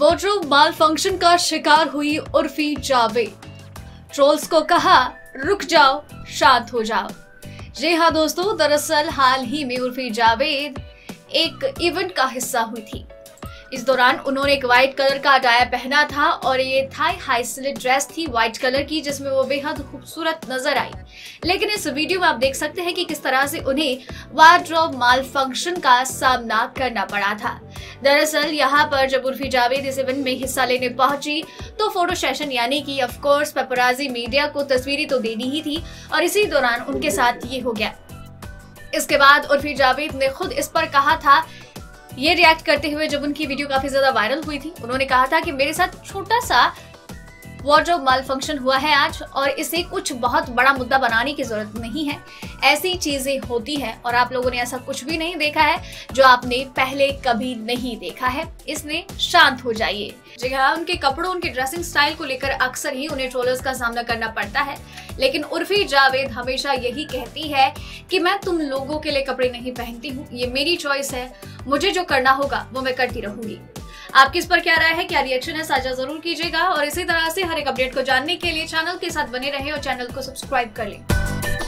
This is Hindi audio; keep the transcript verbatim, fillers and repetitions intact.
वार्डरोब माल फंक्शन का शिकार हुई उर्फी जावेद। ट्रोल्स को कहा रुक जाओ, शांत हो जाओ। जी हाँ दोस्तों, दरअसल हाल ही में उर्फी जावेद एक इवेंट का हिस्सा हुई थी। इस दौरान उन्होंने एक व्हाइट कलर का अटायर पहना था और ये थाई हाई स्लिट ड्रेस थी व्हाइट कलर की, जिसमें वो बेहद खूबसूरत नजर आई। लेकिन इस वीडियो में आप देख सकते हैं कि किस तरह से उन्हें वार्डरोब माल फंक्शन का सामना करना पड़ा था। दरअसल यहाँ पर जब उर्फी जावेद इस इवेंट में हिस्सा लेने पहुंची तो फोटो सेशन यानी कि ऑफ कोर्स पेपराजी मीडिया को तस्वीरें तो देनी ही थी और इसी दौरान उनके साथ ये हो गया। इसके बाद उर्फी जावेद ने खुद इस पर कहा था, ये रिएक्ट करते हुए जब उनकी वीडियो काफी ज्यादा वायरल हुई थी। उन्होंने कहा था कि मेरे साथ छोटा सा वार्डरोब माल फंक्शन हुआ है आज और इसे कुछ बहुत बड़ा मुद्दा बनाने की जरूरत नहीं है। ऐसी चीजें होती हैं और आप लोगों ने ऐसा कुछ भी नहीं देखा है जो आपने पहले कभी नहीं देखा है, इसलिए शांत हो जाइए। जी हाँ, उनके कपड़ों, उनके ड्रेसिंग स्टाइल को लेकर अक्सर ही उन्हें ट्रोलर्स का सामना करना पड़ता है, लेकिन उर्फी जावेद हमेशा यही कहती है कि मैं तुम लोगों के लिए कपड़े नहीं पहनती हूँ, ये मेरी चॉइस है, मुझे जो करना होगा वो मैं करती रहूंगी। आपकी इस पर क्या राय है, क्या रिएक्शन है, साझा जरूर कीजिएगा और इसी तरह से हर एक अपडेट को जानने के लिए चैनल के साथ बने रहें और चैनल को सब्सक्राइब कर लें।